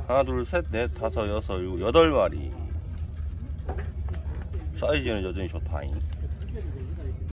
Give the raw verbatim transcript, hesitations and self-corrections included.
하나 둘 셋 넷 다섯 여섯 일곱 여덟 마리. 사이즈는 여전히 좋다잉.